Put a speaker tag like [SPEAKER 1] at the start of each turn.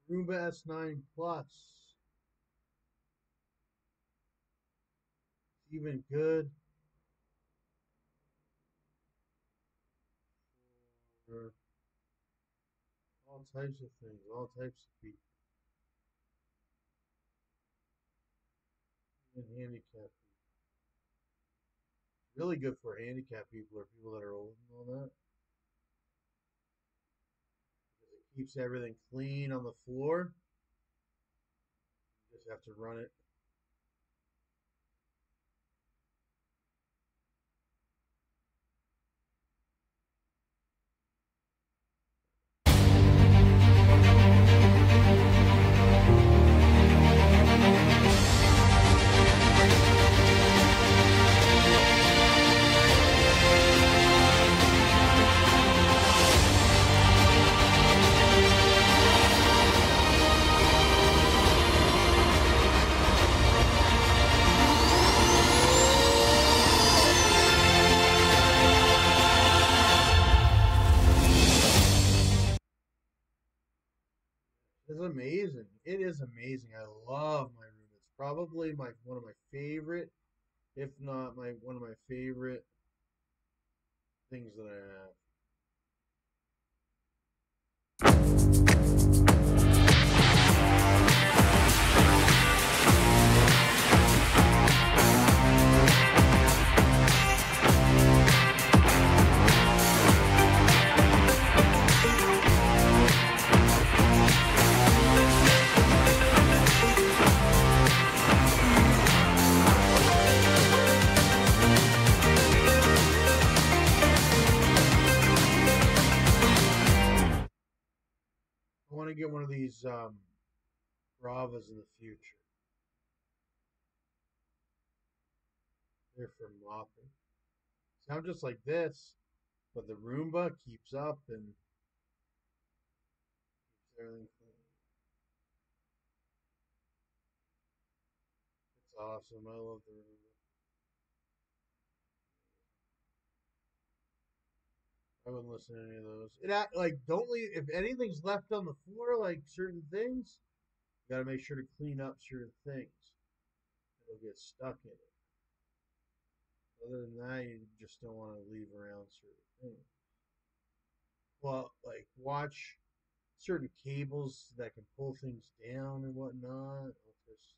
[SPEAKER 1] Roomba S9 Plus. It's even good for all types of things, all types of people, even handicapped people. Really good for handicapped people or people that are old and all that because it keeps everything clean on the floor. You just have to run it. It's amazing. It is amazing. I love my room. It's probably my one of my favorite, if not my one of my favorite things that I have. I want to get one of these Bravas in the future. They're for mopping. Sound just like this, but the Roomba keeps up and keeps everything clean. It's awesome. I love the Roomba. I wouldn't listen to any of those. Like don't leave if anything's left on the floor, like certain things. You got to make sure to clean up certain things. It'll get stuck in it. Other than that, you just don't want to leave around certain things. Well, like watch certain cables that can pull things down and whatnot. Just